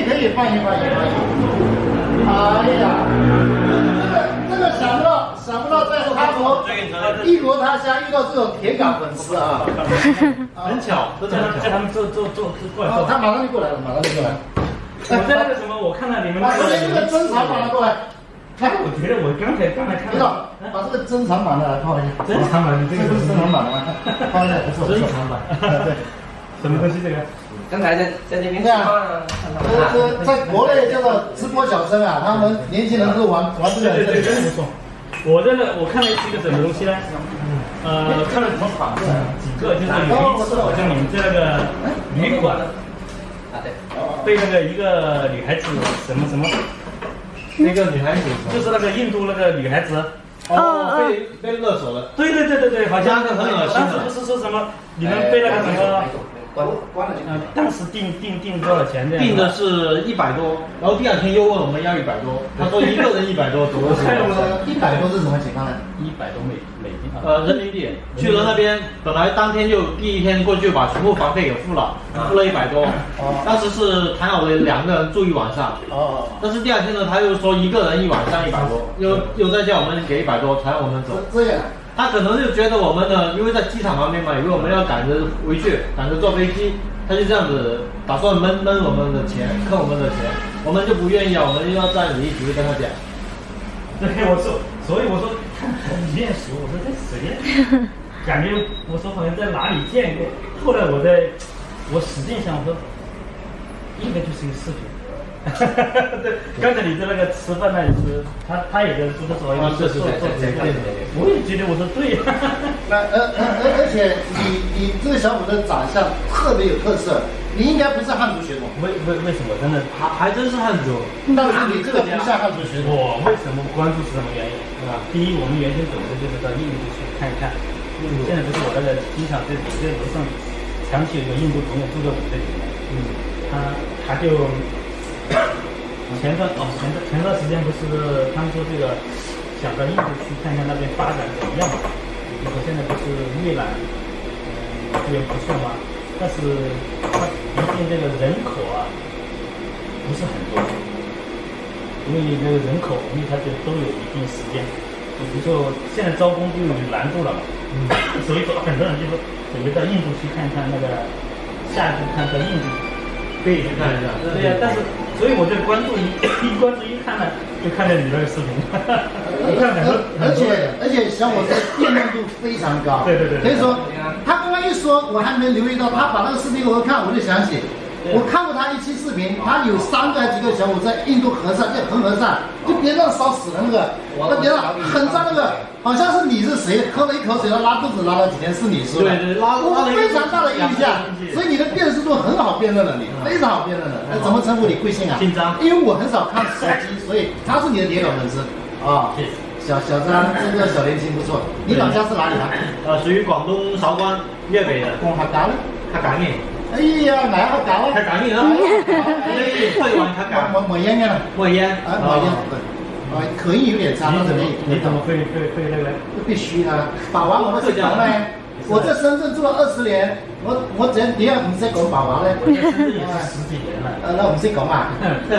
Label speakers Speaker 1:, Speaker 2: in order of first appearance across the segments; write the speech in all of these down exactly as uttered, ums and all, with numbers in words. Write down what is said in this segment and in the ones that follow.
Speaker 1: 可以放一放一放。哎呀，这个这个想不到想不到在哈佛异国他乡遇到这种铁杆粉丝啊！
Speaker 2: 很巧，真的很巧。叫他们坐坐坐过来。
Speaker 1: 他马上就过来了，马上就过来。
Speaker 2: 我在那个什么，我看到你们
Speaker 1: 把这个这个珍藏版拿过来。
Speaker 2: 哎，我觉得我刚才刚才看到，
Speaker 1: 把这个珍藏版的来放一下。
Speaker 2: 珍藏版，这个
Speaker 1: 不是珍藏版的吗？放一下，不错，
Speaker 2: 珍藏版。对，什么东西这个？
Speaker 3: 刚才在在那边
Speaker 1: 对啊，这这在国内叫做直播小生啊，他们年轻人都玩玩这个，
Speaker 2: 对对对，不错。我这个我看了一个什么东西呢？呃，看了几几个，就是有一次好像你们在那个旅馆，啊对，被那个一个女孩子什么什么，
Speaker 4: 那个女孩子
Speaker 2: 就是那个印度那个女孩子。
Speaker 4: 哦，被被勒索了。
Speaker 2: 对对对对对，好像
Speaker 4: 那个很恶心的。
Speaker 2: 当时不是说什么你们被那个什么？
Speaker 3: 关关了就。
Speaker 2: 呃，当时定定定多少钱这样？
Speaker 4: 定的是一百多，然后第二天又问我们要一百多，他说一个人一百多，怎么是？
Speaker 1: 一百多是什么情况呢？
Speaker 2: 一百多美美金啊。
Speaker 4: 呃，人民币。去了那边，本来当天就第一天过去把全部房费给付了，付了一百多。哦。当时是谈好的两个人住一晚上。哦。但是第二天呢，他又说一个人一晚上一百多，又又再叫我们给一百多才让我们走。
Speaker 1: 这样。
Speaker 4: 他可能就觉得我们呢，因为在机场旁边嘛，以为我们要赶着回去，赶着坐飞机，他就这样子打算闷闷我们的钱，坑我们的钱，我们就不愿意啊，我们又要站着一起跟他讲。
Speaker 2: 对，我说，所以我说看很面熟，我说这谁？感觉我说好像在哪里见过。后来我在，我使劲想，我说应该就是一个视频。对，刚才你在那个吃饭那里吃，他他也在说的时候，
Speaker 4: 啊，是是是，
Speaker 2: 我也觉得我说对。
Speaker 1: 那呃呃而而且你你这个小伙的长相特别有特色，你应该不是汉族血统。
Speaker 2: 为为为什么？真的
Speaker 4: 还还真是汉族，
Speaker 1: 但是你这个不像汉族血统。
Speaker 2: 我为什么关注是什么原因？啊，第一，我们原先走的就是到印度去看一看。印度现在不是我那个经常在我在楼上，长期有个印度朋友住在我这里面，嗯，他他就。前段哦，前段前段时间不是他们说这个想到印度去看看那边发展怎么样嘛？比如说现在不是越南，嗯，这边不错嘛，但是它毕竟这个人口啊不是很多，因为这个人口红利它就都有一定时间，比如说现在招工就有难度了嘛，嗯，所以说很多人就说准备到印度去看看那个，下一步看到印度。
Speaker 4: 可以去看一下。
Speaker 2: 对呀、啊，但是所以我就关注一一关注一看呢，就看见你那个视频。我看很多，
Speaker 1: 而且而且小伙子辨认度非常高。
Speaker 2: 对对对。
Speaker 1: 所以说他刚刚一说，我还没留意到，他把那个视频给我看，我就想起。我看过他一期视频，他有三个还几个小伙在印度河上，叫恒河上，就别让烧死了那个，那别让很脏那个，好像是你是谁，喝了一口水，他拉肚子拉了几天，是你是吧？
Speaker 4: 对对，拉
Speaker 1: 我非常大的印象，所以你的辨识度很好辨认了，你非常好辨认了。那怎么称呼你贵姓啊？
Speaker 4: 姓张。
Speaker 1: 因为我很少看手机，所以他是你的铁杆粉丝啊。小小张，这个小年轻不错。你老家是哪里的？
Speaker 4: 呃，属于广东韶关粤北的。
Speaker 1: 广客家的。
Speaker 4: 客家人。
Speaker 1: 哎呀，哪客家啊？
Speaker 4: 客家人啊！哎，会玩客家。
Speaker 1: 我我烟啊。
Speaker 4: 我烟。
Speaker 1: 啊，我烟。啊，口音有点差，但是没。
Speaker 2: 你怎么会会会那个？
Speaker 1: 必须的，把玩我们是讲呢。我在深圳住了二十年，我我怎点解唔識講白話咧？
Speaker 2: 我在深圳也是十幾年了。
Speaker 1: 呃，那我唔識講啊。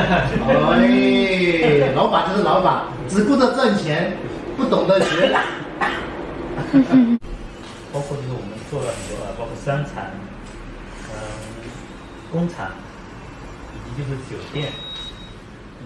Speaker 1: 哎，老闆就是老闆，只顧着掙錢，不懂得學。
Speaker 2: 包括就是我們做了很多啊，包括商場，嗯、呃，工廠，以及就是酒店，嗯，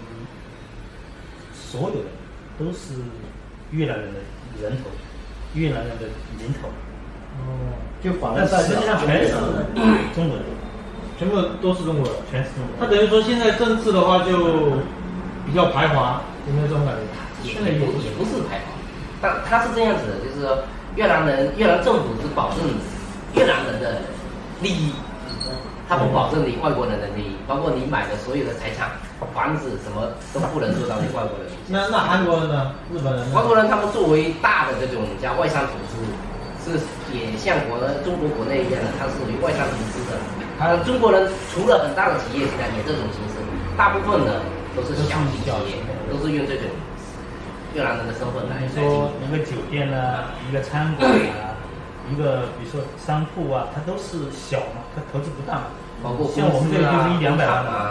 Speaker 2: 所有的都是越南人的人头，越南人的名头。
Speaker 1: 哦，就反
Speaker 2: 但实际上全是中国人，
Speaker 4: 全部都是中国人，
Speaker 2: 全是中国人。
Speaker 4: 他等于说现在政治的话就比较排华，有没有这种感觉？
Speaker 3: 现在也也不是排华，但他是这样子的，就是说越南人越南政府是保证越南人的利益，他不保证你外国人的利益，包括你买的所有的财产、房子什么都不能做到你外国人。
Speaker 4: 那那韩国人呢？日本人呢？
Speaker 3: 韩国人他们作为大的这种叫外商组织。是也像国中国国内一样的，它是属于外商组织的。还有中国人除了很大的企业以外，也这种形式，大部分呢都是小型企业，都是用这种越南人的身份来。
Speaker 2: 你说一个酒店啊，一个餐馆啊，一个比如说商铺啊，它都是小嘛，它投资不大嘛。
Speaker 3: 包括
Speaker 2: 像我们这个就是一两百万
Speaker 3: 啊，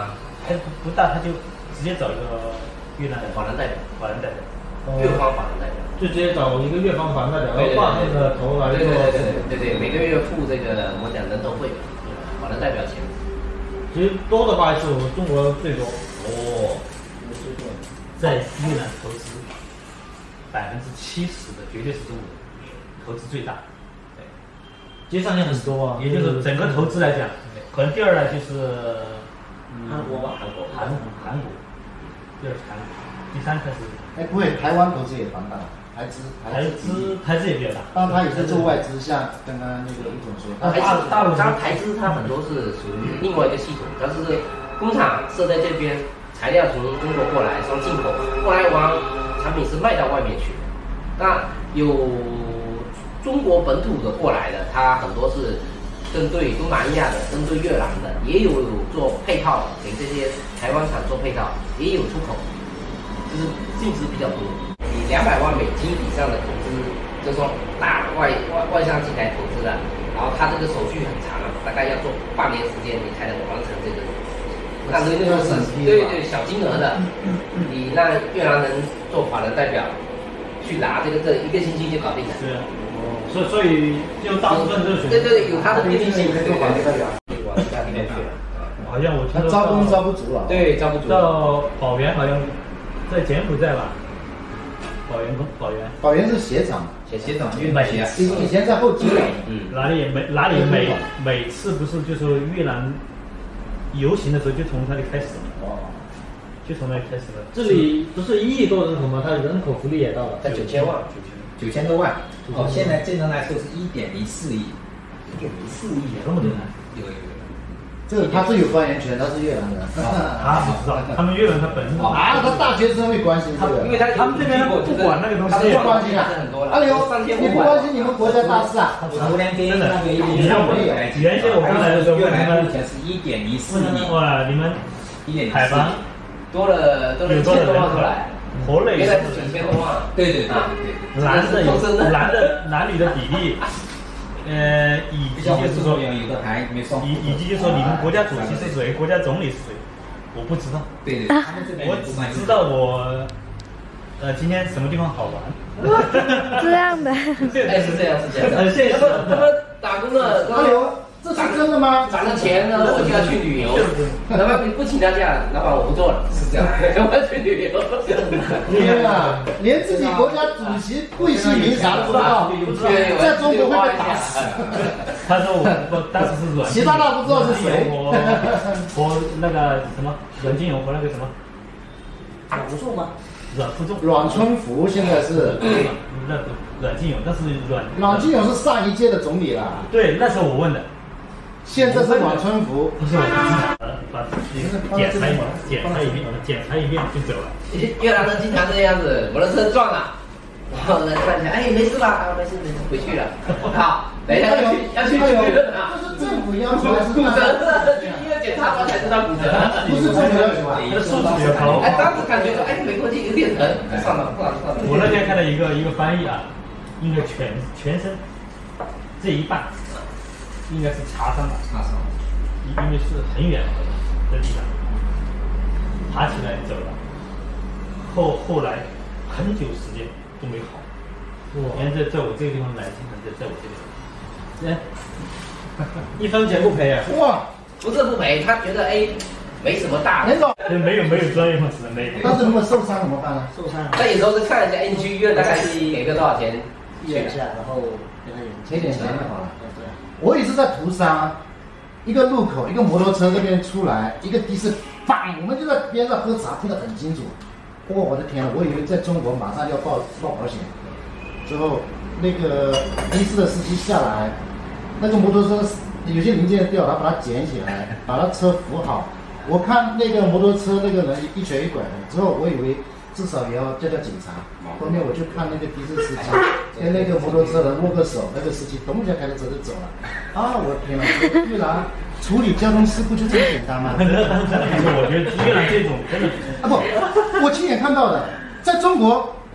Speaker 2: 他不大，他就直接找一个越南的
Speaker 3: 法人代表，
Speaker 2: 法人代表，
Speaker 3: 越方法人代表，
Speaker 4: 就直接找一个越方法人代表，然后挂他们的头来做。
Speaker 3: 对对对对对，每个月付这个我们讲人头费，法人代表钱。
Speaker 4: 其实多的话是我们中国最多。
Speaker 3: 哦，
Speaker 2: 在越南投资百分之七十的绝对是中国人，投资最大。对，
Speaker 4: 街上也很多啊。
Speaker 2: 也就是整个投资来讲，可能第二呢就是
Speaker 3: 韩国吧，韩国，
Speaker 2: 韩国，韩国，第二是韩国，第三开始。
Speaker 1: 哎，不会，台湾投资也蛮大，台资
Speaker 2: 台资台资也比较大。
Speaker 1: 当然，他也是做外资，像刚刚那个李总说，
Speaker 3: 大陆大陆它台资它很多是属于另外一个系统，它是工厂设在这边。材料从中国过来，从进口过来完，产品是卖到外面去。那有中国本土的过来的，它很多是针对东南亚的，针对越南的，也有做配套的，给这些台湾厂做配套，也有出口，就是性质比较多。你两百万美金以上的投资，就是说大外外外商进来投资的，然后它这个手续很长，大概要做半年时间，你才能完成这个。那这个是对对小金额的，你让越南人做法人代表去拿这个，这一个星期就搞定了。
Speaker 2: 对啊，
Speaker 4: 哦，所以所以就大部分都是
Speaker 3: 对对，有他的便利性，做法人代表可以往其他地方去了。
Speaker 2: 好像我听说
Speaker 1: 招工招不足了。
Speaker 3: 对，招不足。
Speaker 2: 到宝源好像在柬埔寨吧，宝源工宝源。
Speaker 1: 宝源是鞋厂，
Speaker 3: 鞋鞋厂运
Speaker 2: 买
Speaker 3: 鞋。
Speaker 1: 以以前在后街。
Speaker 2: 嗯。哪里每哪里每每次不是就说越南游行的时候就从那里开始哦，就从那里开始了。
Speaker 4: 这里不是一亿多人口吗？它人口福利也到了，
Speaker 3: 在九千万，
Speaker 5: 九千多万。哦，现在正常来说是一点零四亿，
Speaker 2: 一点零四亿有那么多人？
Speaker 5: 有有有。
Speaker 1: 这个他是有发言权，他是越南人。
Speaker 2: 他不知道，他们越南他本身
Speaker 1: 啊，他大学生会关心这个，
Speaker 3: 因为他
Speaker 2: 他们这边不管那个东西，
Speaker 1: 他不关心啊。哎呦，你不关心你们国家大事啊？
Speaker 5: 昨天跟那个一
Speaker 2: 你像我原先我刚来的时候，
Speaker 5: 越南目前是一点零四亿。
Speaker 2: 哇，你们海防
Speaker 3: 多了多了一千多万出来，
Speaker 2: 活累
Speaker 3: 原来是一千多万。
Speaker 5: 对对对
Speaker 2: 对，男的有男的男女的比例。呃，以及就是说，
Speaker 5: 有的还没说，
Speaker 2: 以以及就是说，你们国家主席是谁，国家总理是谁，我不知道。
Speaker 5: 对对，他们这边
Speaker 2: 我只知道我，呃，今天什么地方好玩。
Speaker 6: 这样的。
Speaker 3: 哎，是这样，是这样。
Speaker 2: 很现实。
Speaker 3: 他们他们打工的，
Speaker 1: 哎呦，这是真的吗？
Speaker 3: 攒了钱呢，我就要去旅游。老板你不请他假，老板我不做了，是这样。我要去旅游。
Speaker 1: 天啊，连自己国家主席贵姓名啥都不知道，在中国会被打死。
Speaker 2: 他说我我当时是阮，
Speaker 1: 习大大不知道是谁。
Speaker 2: 我我那个什么阮金勇和那个什么
Speaker 3: 阮福仲吗？
Speaker 2: 阮福仲。
Speaker 1: 阮春福现在是。
Speaker 2: 那个阮金勇，那是阮。
Speaker 1: 阮金勇是上一届的总理了。
Speaker 2: 对，那时候我问的。
Speaker 1: 现在是阮春福。
Speaker 2: 不是我不知道，把检查一遍，检查一遍，检查一遍就走了。
Speaker 3: 越南人经常这样子，摩托车撞了，然后呢看起来，哎，没事吧？啊，没事没事，回去了。好，等一下要去要去医院啊。
Speaker 1: 这是政府要求还是？
Speaker 3: 骨折了，去医院检查完才知道骨折。
Speaker 1: 不是政府要求啊，
Speaker 2: 他的素质比较高。
Speaker 3: 哎，当时感觉哎，没过去有点疼，算了算了算了。
Speaker 2: 我那天看到一个一个翻译啊，应该全全身这一半应该是擦伤了，
Speaker 5: 擦伤了，
Speaker 2: 因为是很远的地方，爬起来走了，后后来很久时间都没好。你看在在我这个地方来，经常在在我这里，哎，
Speaker 4: 一分钱不赔啊！
Speaker 1: 哇，
Speaker 3: 不是不赔，他觉得哎没什么大的。
Speaker 2: 没有没有专业分子没有。
Speaker 1: 但是如果受伤怎么办呢？
Speaker 2: 受伤。
Speaker 3: 他有时候是看一下，哎，你去医院大概给个多少钱？
Speaker 7: 验一下，然后跟他
Speaker 1: 赔点钱就好了。我也是在途上，一个路口，一个摩托车这边出来，一个的士，砰！我们就在边上喝茶，听得很清楚。哦，我的天呐，我以为在中国马上要报报保险。之后那个的士的司机下来，那个摩托车有些零件掉，他把它捡起来，把他车扶好。我看那个摩托车那个人一瘸一拐的，之后我以为至少也要叫叫警察。后面我就看那个的士司机跟那个摩托车人握个手，那个司机咚一下开着车就走了。啊，我的天哪！越南处理交通事故就这么简单吗？
Speaker 2: 我觉得越南这种真的
Speaker 1: 啊不，我亲眼看到的，在中国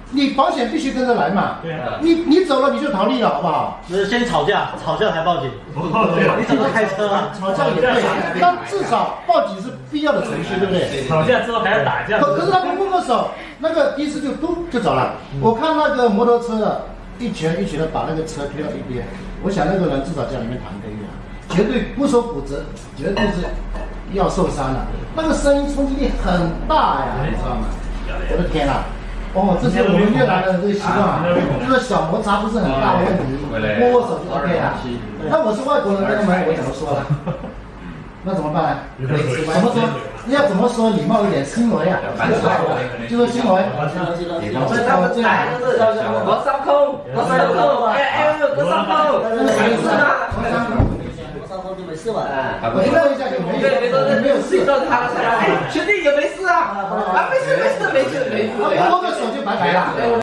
Speaker 1: 你保险必须跟着来嘛。
Speaker 2: 对啊。
Speaker 1: 你你走了你就逃匿了，好不好？
Speaker 4: 就是先吵架，吵架才报警。你怎么开车啊？
Speaker 1: 吵架也对，但至少报警是必要的程序，对不对？
Speaker 2: 吵架之后还要打架。
Speaker 1: 可可是他们握个手，那个的士就嘟就走了。我看那个摩托车的，一拳一拳的把那个车推到一边。我想那个人至少家里面躺一个月，绝对不说骨折，绝对是要受伤了。那个声音冲击力很大呀，你知道吗？我的天啊！哦，这是我们越南的这个习惯啊，就是小摩擦不是很大的问题，握握手就 OK 了。那我是外国人，跟他们我怎么说呢？那怎么办呢？怎么说？要怎么说礼貌一点？欣慰啊，就说欣慰。
Speaker 3: 所以他们来就是我上空，我上空，哎哎，我上空，没事吗？
Speaker 7: 我上空就没事吧？
Speaker 1: 我就问一下有没有？
Speaker 3: 对，没说没有事，到他才哎，兄弟有没事啊？啊，没事没事没事没事，
Speaker 1: 握个手就拜拜了。